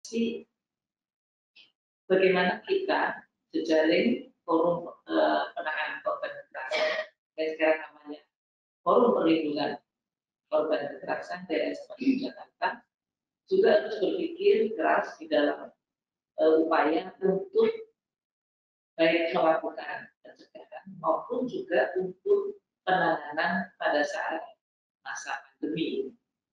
bagaimana kita jejaring forum penanganan korban kekerasan, dan sekarang namanya Forum Perlindungan Korban Kekerasan daerah seperti Jakarta, juga harus berpikir keras di dalam upaya untuk baik melakukan pencegahan maupun juga untuk penanganan pada saat masa pandemi.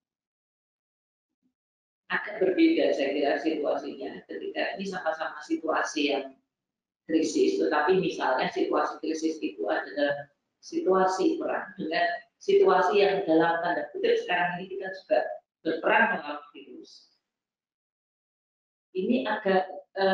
Agak berbeda saya kira situasinya ketika ini sama-sama situasi yang krisis, tetapi misalnya situasi krisis itu adalah situasi perang dengan situasi yang dalam tanda kutip sekarang ini kita juga berperang melawan virus. Ini agak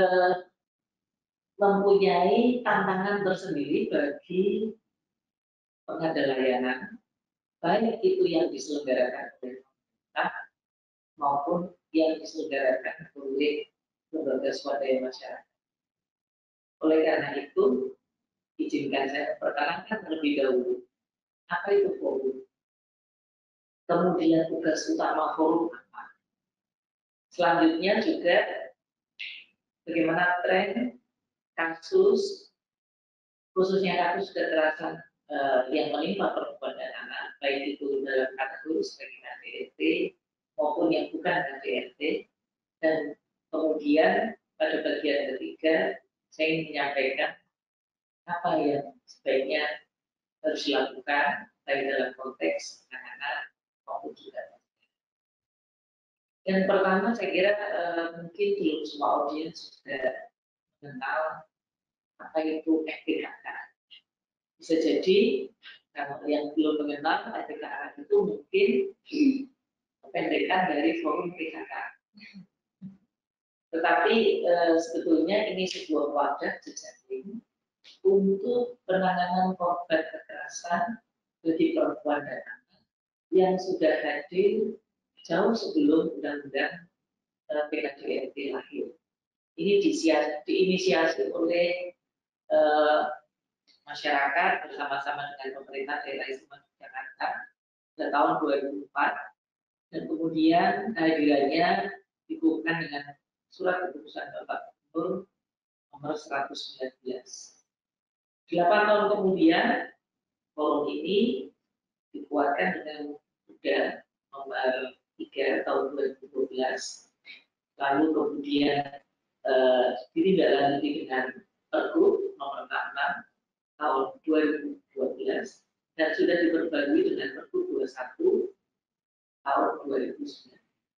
mempunyai tantangan tersendiri bagi pengadaan layanan, baik itu yang diselenggarakan oleh pemerintah maupun yang diselenggarakan oleh lembaga swadaya masyarakat. Oleh karena itu, izinkan saya perkenalkan terlebih dahulu apa itu forum, kemudian tugas utama forum apa. Selanjutnya juga bagaimana tren kasus, khususnya kasus kekerasan yang menimpa perempuan dan anak, baik itu dalam kategori sebagai KDRT maupun yang bukan KDRT. Dan kemudian pada bagian ketiga saya ingin menyampaikan apa yang sebaiknya harus dilakukan baik dalam konteks penanganan maupun juga. Yang pertama saya kira mungkin belum semua audiens sudah mengenal apa itu FPKK. Bisa jadi kalau yang belum mengenal FPKK itu mungkin kependekan dari forum PKK. Tetapi sebetulnya ini sebuah wadah jejaring untuk penanganan korban kekerasan bagi perempuan dan anak yang sudah hadir jauh sebelum undang-undang PKDRT lahir. Ini diinisiasi oleh masyarakat bersama-sama dengan pemerintah daerah istimewa Jakarta pada tahun 2004, dan kemudian kehadirannya dikukuhkan dengan surat keputusan Bapak Gubernur nomor 119. 8 tahun kemudian forum ini dikuatkan dengan Undang nomor 3 tahun 2012, lalu kemudian ditindaklanjuti dengan Pergub nomor 66 tahun 2012 dan sudah diperbarui dengan Pergub 21 tahun 2009.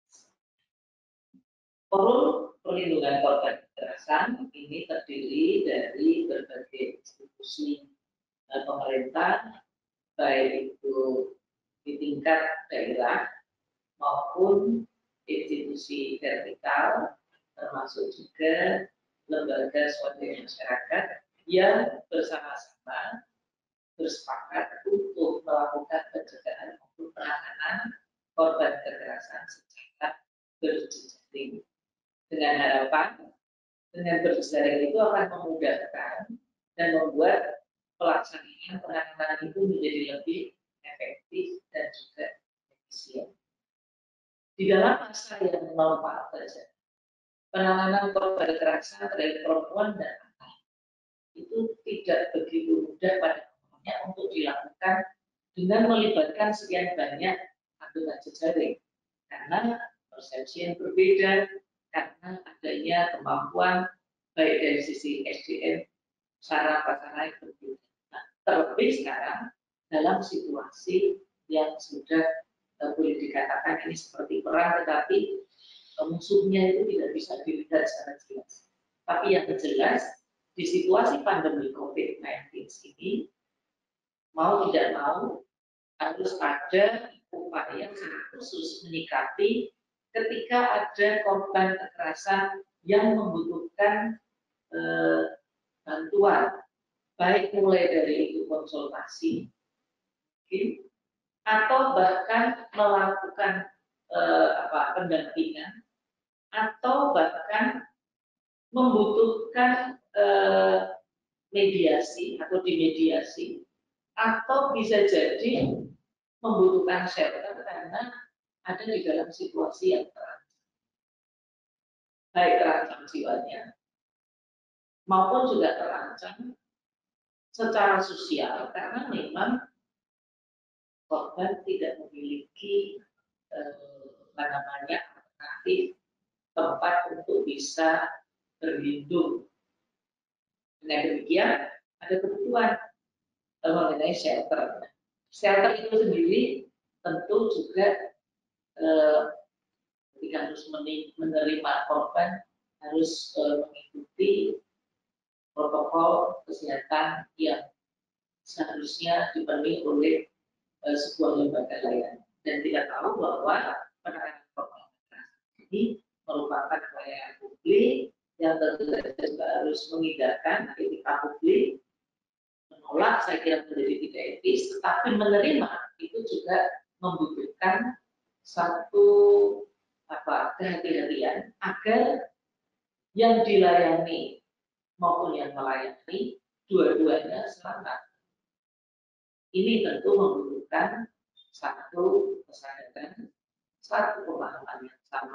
Forum Perlindungan Korban Kekerasan ini terdiri dari berbagai institusi pemerintah, baik itu di tingkat daerah maupun institusi vertikal, termasuk juga lembaga swadaya masyarakat yang bersama-sama bersepakat untuk melakukan pencegahan maupun penanganan korban kekerasan secara berjejaring. Dengan harapan dengan berjejaring itu akan memudahkan dan membuat pelaksanaan penanganan itu menjadi lebih efektif dan juga efisien. Di dalam masa yang normal saja, penanganan korban kekerasan terhadap perempuan dan anak itu tidak begitu mudah pada umumnya untuk dilakukan dengan melibatkan sekian banyak anggota jejaring, karena persepsi yang berbeda, karena adanya kemampuan baik dari sisi SDM, sarana-prasarana yang berbeda. Nah, terlebih sekarang dalam situasi yang sudah boleh dikatakan ini seperti perang, tetapi musuhnya itu tidak bisa dilihat secara jelas. Tapi yang jelas di situasi pandemi COVID-19 ini, mau tidak mau harus ada upaya khusus menyikapi ketika ada korban kekerasan yang membutuhkan bantuan, baik mulai dari itu konsultasi, atau bahkan melakukan pendampingan, atau bahkan membutuhkan mediasi atau dimediasi, atau bisa jadi membutuhkan shelter karena ada di dalam situasi yang terancam. baik terancam jiwanya maupun juga terancam secara sosial karena memang korban tidak memiliki alternatif tempat untuk bisa berlindung. Dengan demikian ada kebutuhan mengenai shelter. Shelter itu sendiri tentu juga ketika harus menerima korban harus mengikuti protokol kesehatan yang seharusnya dipenuhi oleh sebuah lembaga layanan. Dan tidak tahu bahwa penanganan korban ini merupakan pelayanan publik yang tentu juga harus mengindahkan etika publik. Menolak saya kira menjadi tidak etis, tetapi menerima itu juga membutuhkan satu kehati-hatian agar yang dilayani maupun yang melayani dua-duanya selamat. Ini tentu membutuhkan satu kesadaran, satu pemahaman yang sama.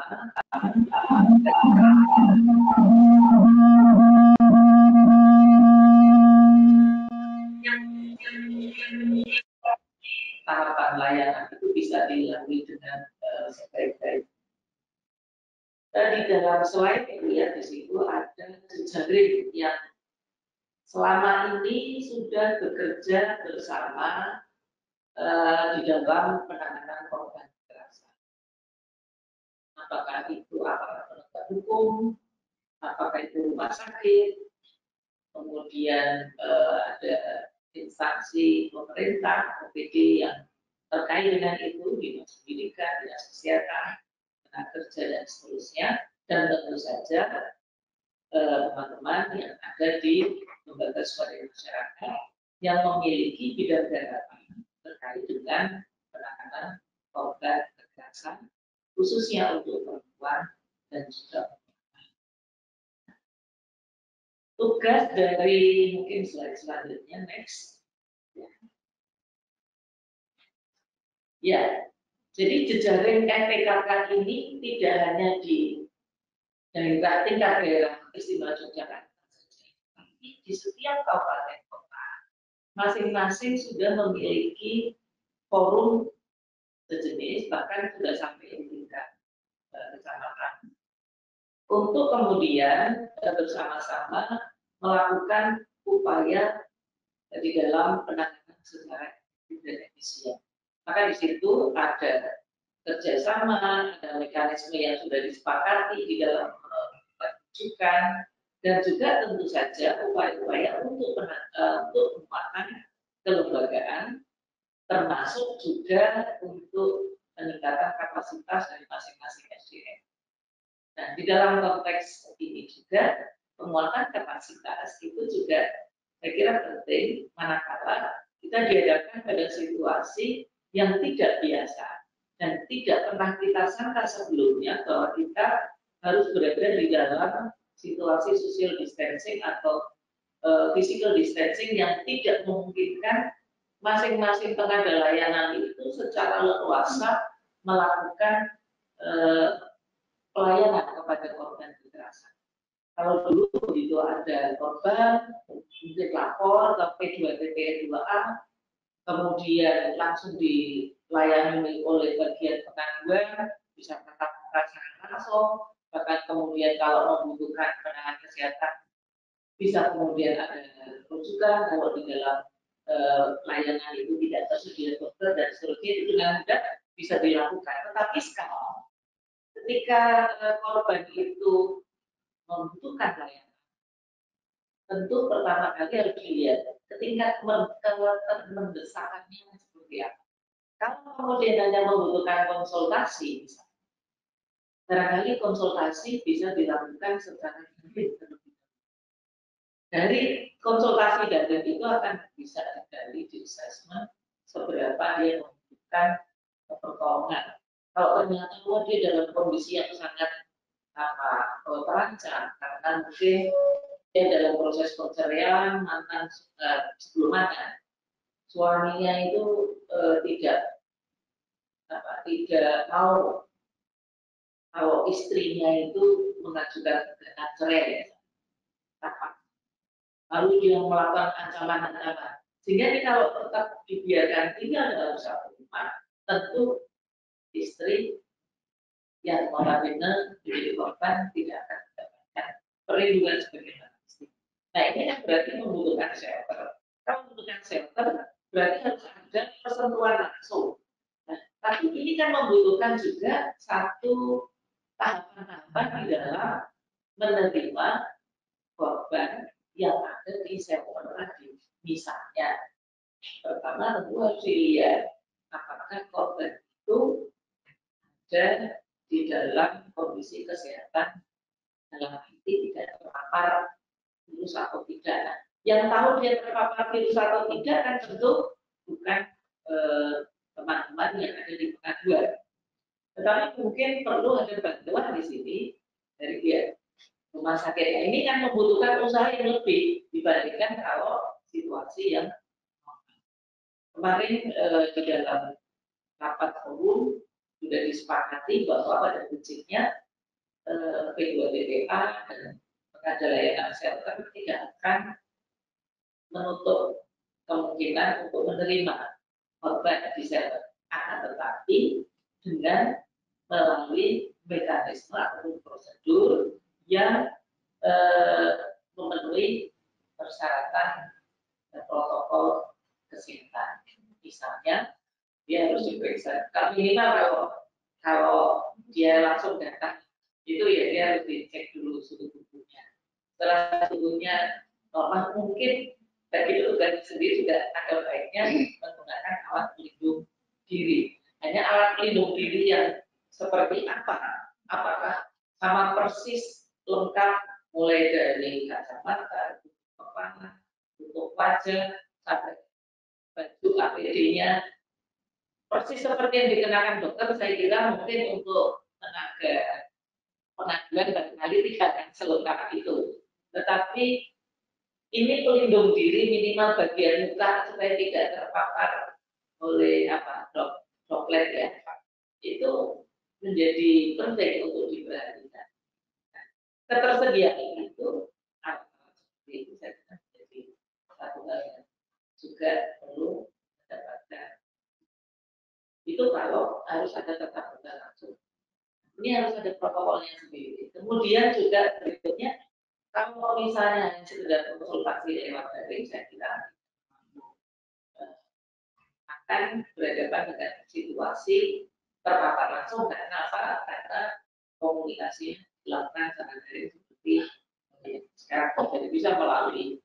Tahapan layanan itu bisa dilalui dengan sebaik-baik. Dan di dalam slide lihat di situ ada jejaring yang selama ini sudah bekerja bersama di dalam penanganan korban kekerasan. Apakah itu aparat penegak hukum, apakah itu rumah sakit, kemudian ada instansi pemerintah, OPD yang terkait dengan itu, dinas pendidikan, dinas kesehatan, tenaga kerja dan seterusnya, dan tentu saja teman-teman yang ada di lembaga swadaya masyarakat yang memiliki bidang garapan terkait dengan penanganan korban kekerasan, khususnya untuk perempuan dan juga tugas dari mungkin slide selanjutnya next. Ya, jadi jejaring NPKK ini tidak hanya di daerah tingkat daerah istimewa Yogyakarta saja, tapi di setiap kabupaten kota masing-masing sudah memiliki forum sejenis, bahkan sudah sampai di tingkat kecamatan, untuk kemudian bersama-sama melakukan upaya di dalam penanganan secara dan efisien. Maka di situ ada kerjasama, ada mekanisme yang sudah disepakati di dalam rujukan, dan juga tentu saja upaya-upaya untuk penguatan kelembagaan, termasuk juga untuk peningkatan kapasitas dari masing-masing SDM. Nah, di dalam konteks ini juga penguatan kapasitas itu juga saya kira penting manakala kita dihadapkan pada situasi yang tidak biasa dan tidak pernah kita sangka sebelumnya bahwa kita harus berada di dalam situasi social distancing atau physical distancing yang tidak memungkinkan masing-masing tenaga layanan itu secara leluasa melakukan pelayanan kepada korban kekerasan. Kalau dulu begitu ada korban, mungkin lapor ke P2TP2A, kemudian langsung dilayani oleh bagian pengaduan, bisa tatap muka langsung, bahkan kemudian kalau membutuhkan penanganan kesehatan, bisa kemudian ada rujukan kalau di dalam layanan itu tidak tersedia dokter dan seterusnya, itu dengan mudah bisa dilakukan. Tetapi sekarang ketika korban itu membutuhkan layanan, tentu pertama kali harus dilihat ketingkat mendesakannya seperti apa. Kalau kemudian hanya membutuhkan konsultasi, barangkali konsultasi bisa dilakukan secara daring. Dari konsultasi daring itu akan bisa digali di assessment seberapa dia membutuhkan pertolongan. Kalau ternyata dia dalam kondisi yang sangat terancam karena mungkin dia dalam proses perceraian mantan sebelum mantan suaminya itu tidak mau kalau istrinya itu mengajukan gugatan cerai, lalu dia melakukan ancaman-ancaman, sehingga ini kalau tetap dibiarkan tinggal dalam satu rumah, tentu istri yang notabene menjadi korban tidak akan mendapatkan perlindungan sebagaimana istri. Nah, ini kan berarti membutuhkan shelter. Kalau membutuhkan shelter, berarti harus ada persentuhan langsung. Nah, tapi ini kan membutuhkan juga satu tahapan-tahapan di dalam menerima korban yang ada di shelter tadi. Misalnya, pertama tentu harus dilihat apakah korban itu ada di dalam kondisi kesehatan dalam arti tidak terpapar virus atau tidak. Nah, yang tahu dia terpapar virus atau tidak kan tentu bukan teman-teman yang ada di pengaduan. Tetapi mungkin perlu ada bantuan di sini dari pihak rumah sakit. Nah, ini kan membutuhkan usaha yang lebih dibandingkan kalau situasi yang kemarin di dalam rapat forum sudah disepakati bahwa pada prinsipnya P2BPA dan pengajar layanan shelter tidak akan menutup kemungkinan untuk menerima korban di shelter, akan tetapi dengan melalui mekanisme atau prosedur yang memenuhi persyaratan dan protokol kesehatan. Misalnya dia harus diperiksa. Minimal kalau dia langsung datang itu ya dia harus dicek dulu suhu tubuhnya. Setelah tubuhnya normal, mungkin bagi organ sendiri juga ada baiknya menggunakan alat pelindung diri. Hanya alat pelindung diri yang seperti apa? Apakah sama persis lengkap mulai dari kacamata, kepala, tutup wajah, sampai baju APD-nya persis seperti yang dikenakan dokter? Saya kira mungkin untuk tenaga pengaduan barangkali tidak akan selengkap itu. Tetapi ini pelindung diri minimal bagian muka supaya tidak terpapar oleh droplet ya. Itu menjadi penting untuk diperhatikan. Ketersediaan itu seperti itu saya kira menjadi satu hal yang juga perlu mendapatkan. Itu kalau harus ada tatap muka langsung. Ini harus ada protokolnya sendiri. Kemudian juga berikutnya, kalau misalnya sudah konsultasi lewat daring, saya kira akan berhadapan dengan situasi terpapar langsung. Karena apa? Karena komunikasi dilakukan secara daring seperti sekarang jadi bisa melalui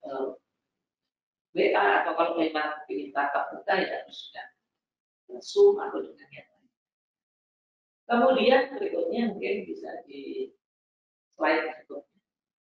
WA atau kalau memang ingin tatap muka ya harus sudah Zoom atau dengan yang lain. Kemudian berikutnya mungkin bisa di slide berikutnya.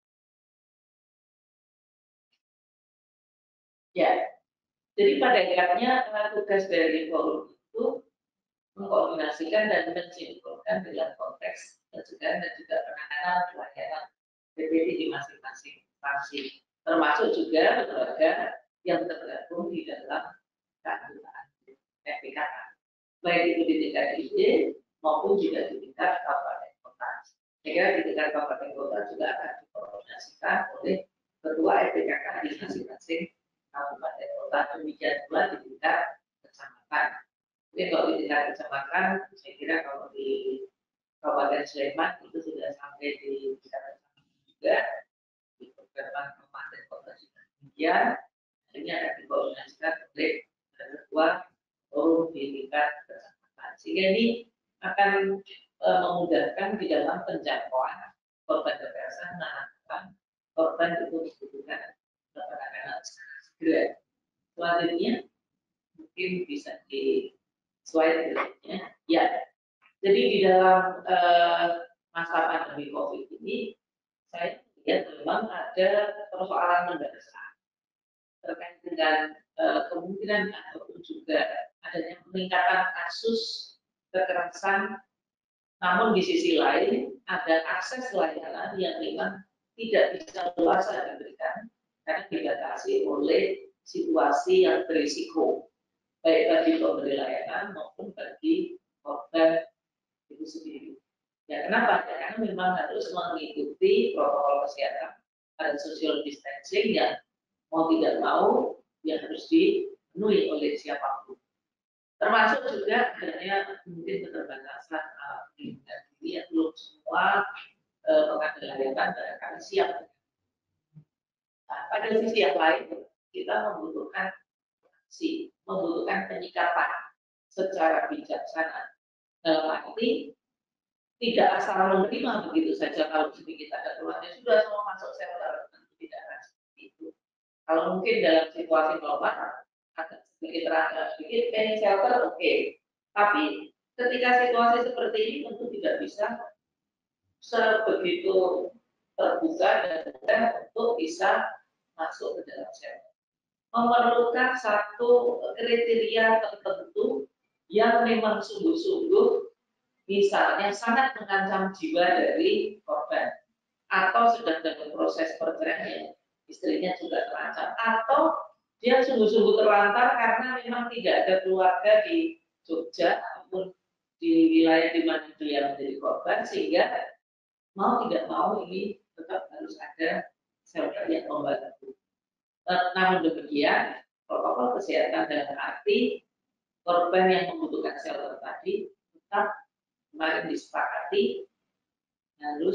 Ya, jadi pada akhirnya tugas dari forum itu mengkoordinasikan dan mensinkronkan dalam konteks pencegahan dan juga penanganan pelayanan PPD di masing-masing instansi, termasuk juga lembaga yang tergabung di dalam keanggotaan FPKK, baik itu di tingkat DIY maupun juga di tingkat kabupaten kota. Saya kira di tingkat kabupaten kota juga akan dikoordinasikan oleh ketua FPKK di masing-masing kabupaten kota, demikian pula di tingkat kecamatan. Mungkin kalau di tingkat kecamatan, saya kira kalau di Kabupaten Sleman itu sudah sampai di tingkat kecamatan juga, di beberapa kabupaten kota juga demikian. Ini akan dikoordinasikan oleh ketua forum di tingkat kecamatan, sehingga ini akan memudahkan di dalam penjangkauan korban kekerasan, menangkap korban itu membutuhkan penanganan segera. Selanjutnya mungkin bisa di slide berikutnya. Ya, jadi di dalam masa pandemi COVID ini, saya lihat memang ada persoalan mendasar terkait dengan kemungkinan ataupun juga adanya peningkatan kasus kekerasan. Namun di sisi lain ada akses layanan yang memang tidak bisa luas diberikan karena dibatasi oleh situasi yang berisiko, baik bagi pemberi layanan maupun bagi korban itu sendiri. Ya, kenapa? Ya, karena memang harus mengikuti protokol kesehatan, ada social distancing yang mau tidak mau yang harus dipenuhi oleh siapapun. Termasuk juga adanya mungkin keterbatasan pendidikan diri yang belum semua pengadilan barangkali siap. Nah, pada sisi yang lain kita membutuhkan penyikapan secara bijaksana dalam arti tidak asal menerima begitu saja kalau sedikit ada keluarnya sudah semua masuk shelter, tentu tidak akan seperti itu. Kalau mungkin dalam situasi normal agak sedikit terangkat sedikit pengen shelter oke. Tapi ketika situasi seperti ini tentu tidak bisa sebegitu terbuka dan mudah untuk bisa masuk ke dalam shelter. Memerlukan satu kriteria tertentu yang memang sungguh-sungguh misalnya sangat mengancam jiwa dari korban atau sedang dalam proses perceraian istrinya juga terancam atau dia sungguh-sungguh terlantar karena memang tidak ada keluarga di Jogja ataupun di wilayah di mana dia menjadi korban sehingga mau tidak mau ini tetap harus ada shelter yang membantu. Namun demikian, protokol kesehatan dalam arti korban yang membutuhkan shelter tadi tetap kemarin disepakati harus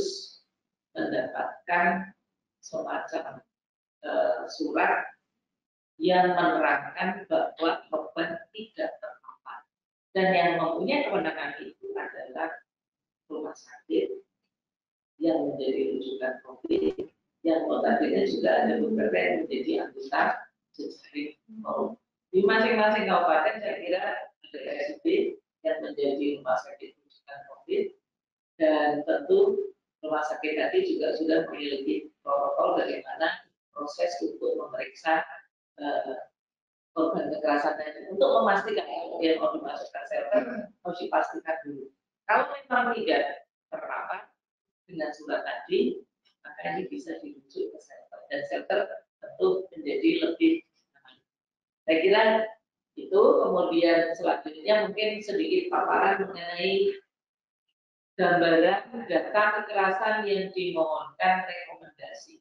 mendapatkan semacam surat yang menerangkan bahwa korban tidak terpapar dan yang mempunyai kewenangan itu adalah rumah sakit yang menjadi rujukan COVID yang notabene juga ada beberapa yang menjadi anggota jejaring forum. Di masing-masing kabupaten saya kira ada RSUD yang menjadi rumah sakit rujukan COVID dan tentu rumah sakit tadi juga sudah memiliki protokol bagaimana proses untuk memeriksa korban kekerasan tadi untuk memastikan kemudian mau dimasukkan shelter harus dipastikan dulu. Kalau memang tidak terpapar dengan surat tadi, maka ini bisa dirujuk ke shelter dan shelter tentu menjadi lebih aman. Saya kira itu. Kemudian selanjutnya mungkin sedikit paparan mengenai gambaran data kekerasan yang dimohonkan rekomendasi.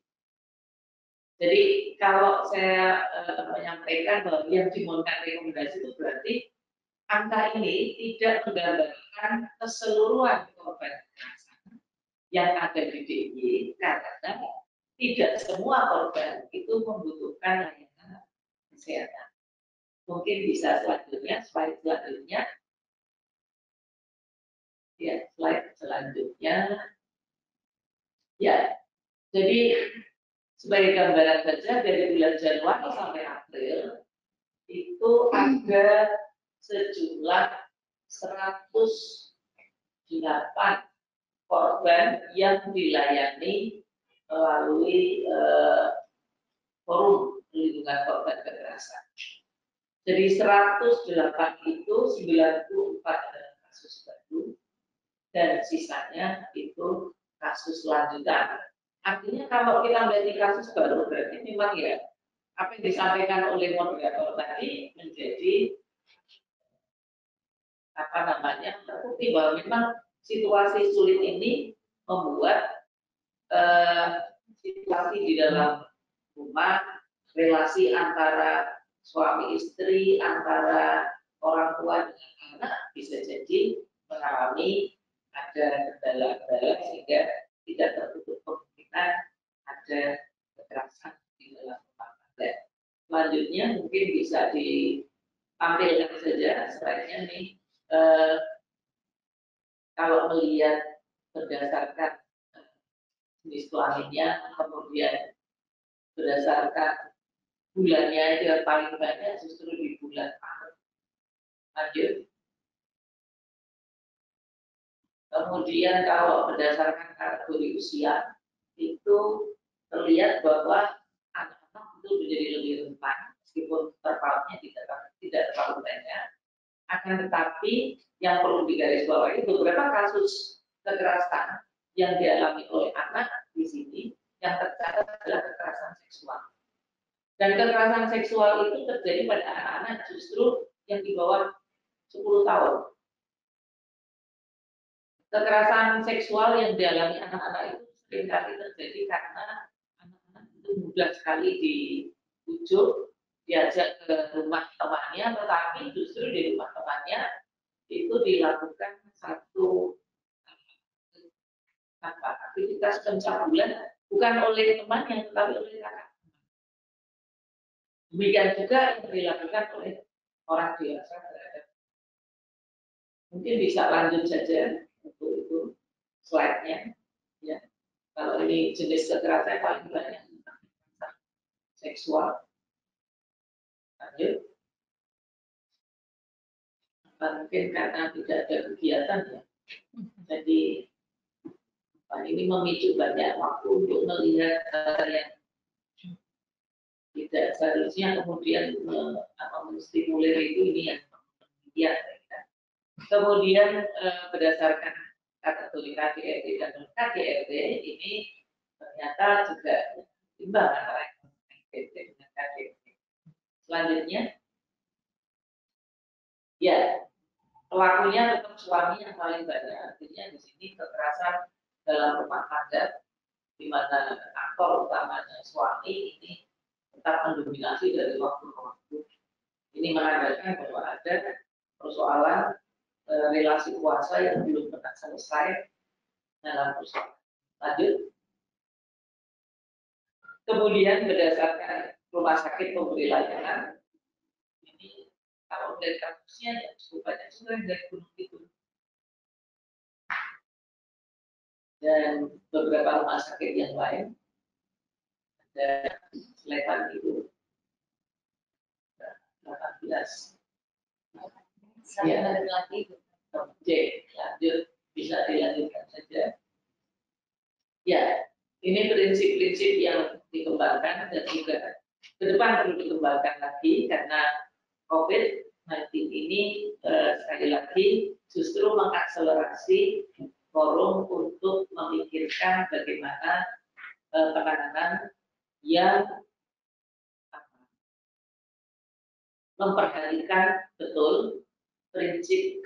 Jadi kalau saya menyampaikan bahwa yang dimohonkan rekomendasi itu berarti angka ini tidak menggambarkan keseluruhan korban kekerasan yang ada di DIY karena tidak semua korban itu membutuhkan layanan kesehatan. Mungkin bisa selanjutnya, slide selanjutnya. Ya, slide selanjutnya. Ya, jadi sebagai gambaran saja dari bulan Januari sampai April itu ada sejumlah 108 korban yang dilayani melalui forum perlindungan korban kekerasan. Jadi 108 itu 94 adalah kasus baru dan sisanya itu kasus lanjutan. Artinya kalau kita melihat kasus baru berarti memang ya apa yang disampaikan oleh moderator tadi menjadi apa namanya terbukti bahwa memang situasi sulit ini membuat situasi di dalam rumah, relasi antara suami istri, antara orang tua dengan anak bisa jadi mengalami ada kendala-kendala sehingga tidak tertutup kemungkinan ada kekerasan di dalam rumah tangga. Selanjutnya mungkin bisa ditampilkan saja slide-nya nih. Kalau melihat berdasarkan jenis kelaminnya, kemudian berdasarkan bulannya itu yang paling banyak justru di bulan Maret. Lanjut. Kemudian kalau berdasarkan kategori usia itu terlihat bahwa anak-anak itu menjadi lebih rentan meskipun terpautnya tidak terlalu banyak. Akan tetapi yang perlu digarisbawahi beberapa kasus kekerasan yang dialami oleh anak di sini yang tercatat adalah kekerasan seksual. Dan kekerasan seksual itu terjadi pada anak-anak justru yang di bawah 10 tahun. kekerasan seksual yang dialami anak-anak itu seringkali terjadi karena anak-anak itu mudah sekali dibujuk, diajak ke rumah temannya, tetapi justru di rumah temannya itu dilakukan satu aktivitas pencabulan bukan oleh temannya tetapi oleh kakak. Demikian juga yang dilakukan oleh orang dewasa terhadap. Mungkin bisa lanjut saja untuk itu slide-nya. Ya. Kalau ini jenis kekerasan paling banyak seksual. Lanjut. Mungkin karena tidak ada kegiatan ya. Jadi ini memicu banyak waktu untuk melihat yang tidak seharusnya, kemudian menstimulir itu ini yang ya. Kemudian berdasarkan kategori KDRT dan KDRT ini ternyata juga imbang antara KDRT dengan KDRT. Selanjutnya, ya pelakunya tetap suami yang paling banyak. Artinya di sini kekerasan dalam rumah tangga, di mana aktor utamanya suami ini tetap mendominasi dari waktu ke waktu. Ini menandakan bahwa ada persoalan relasi kuasa yang belum pernah selesai dalam persoalan. Lanjut. Kemudian berdasarkan rumah sakit pemberi layanan, ini kalau dari kasusnya ya cukup banyak juga dari Gunung Kidul. Dan beberapa rumah sakit yang lain, ada Sleman itu 18. Ya, lagi. Oke, lanjut, bisa dilanjutkan saja. Ya, ini prinsip-prinsip yang dikembangkan dan juga ke depan perlu dikembangkan lagi karena COVID-19 ini sekali lagi justru mengakselerasi forum untuk memikirkan bagaimana penanganan yang memperhatikan betul prinsip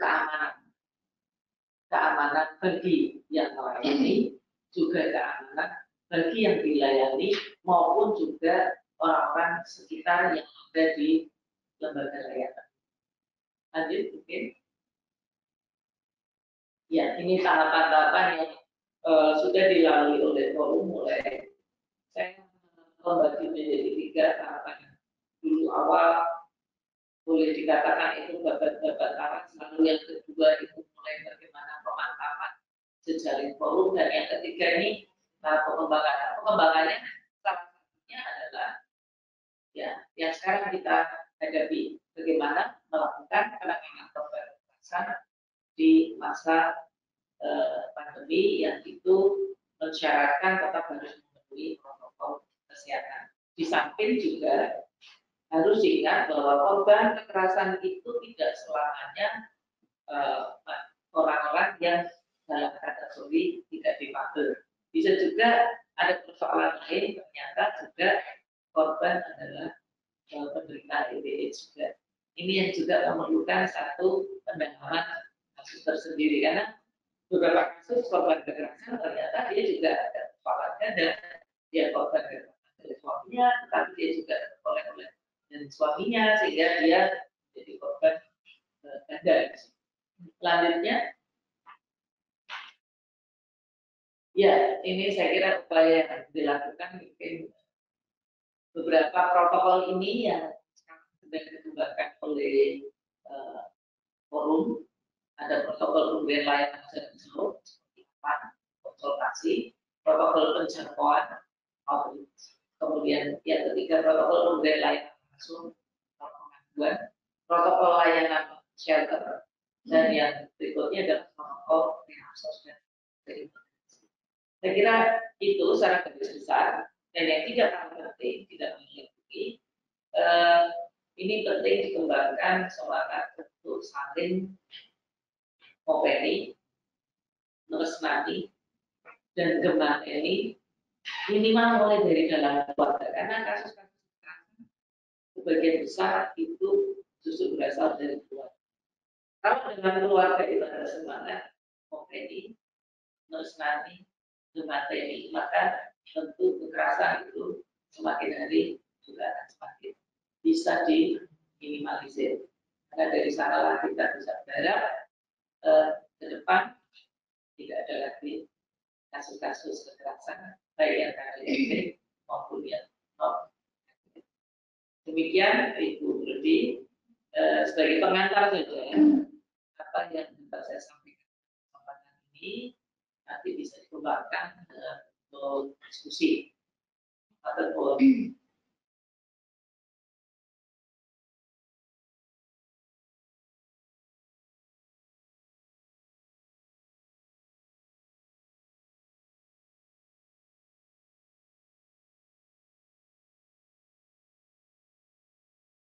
keamanan bagi yang melayani, juga keamanan bagi yang dilayani maupun juga orang-orang sekitar yang ada di lembaga layanan. Lanjut mungkin. Ya, ini tahapan-tahapan yang sudah dilalui oleh forum, mulai saya membagi menjadi 3 tahapan. Dulu awal boleh dikatakan itu babat-babat awal, lalu yang kedua itu mulai bagaimana pemantapan jejaring forum, dan yang ketiga ini pengembangannya salah satunya adalah ya yang sekarang kita hadapi, bagaimana melakukan penanganan korban kekerasan di masa pandemi yang itu mensyaratkan tetap harus memenuhi protokol kesehatan. Di samping juga harus diingat bahwa korban kekerasan itu tidak selamanya orang-orang yang dalam kategori tidak difabel. Bisa juga ada persoalan lain, ternyata juga korban adalah penderita AIDS juga. Ini yang juga memerlukan satu pendalaman kasus tersendiri, karena beberapa kasus korban kekerasan ternyata dia juga ada persoalannya dan dia korban kekerasan dari suaminya, tetapi dia juga oleh dari suaminya sehingga dia jadi korban ganda. Selanjutnya, ya ini saya kira upaya yang dilakukan, mungkin beberapa protokol ini yang sedang dikembangkan oleh forum. Ada protokol pemberian layanan jarak jauh seperti konsultasi, protokol penjangkauan, kemudian yang ketiga protokol pemberian layanan langsung, pengaduan, protokol layanan shelter, dan yang berikutnya adalah protokol rehab sosial. Saya kira itu secara garis besar, dan yang tidak kalah penting, tidak mengikuti, ini penting dikembangkan semangat untuk saling openi, meresmati, dan gemateni minimal mulai dari dalam keluarga, karena kasus-kasus kekerasan sebagian besar itu justru berasal dari keluarga. Kalau dalam keluarga itu ada semangat openi, menusnani materi, maka tentu kekerasan itu semakin hari juga akan semakin bisa diminimalisir. Karena dari sanalah kita bisa berharap ke depan tidak ada lagi kasus-kasus kekerasan baik yang KDRT maupun yang non. Demikian Ibu Rudi, sebagai pengantar saja apa yang dapat saya sampaikan kesempatan ini nanti bisa dikembangkan untuk diskusi ataupun